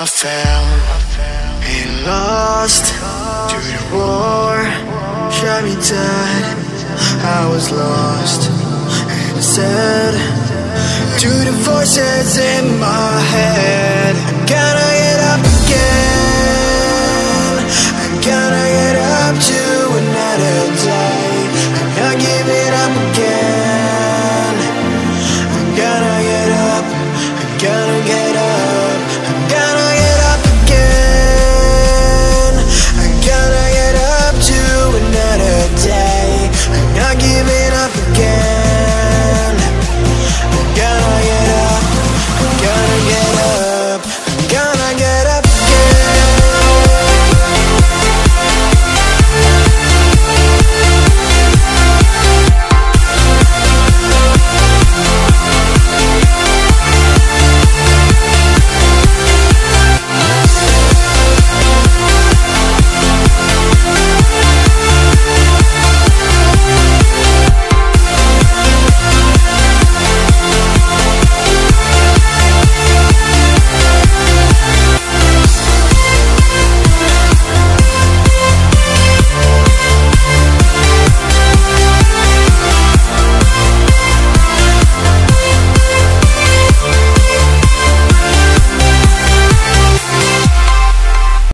I fell and lost to the war, shot me dead. I was lost and I said to the voices in my head,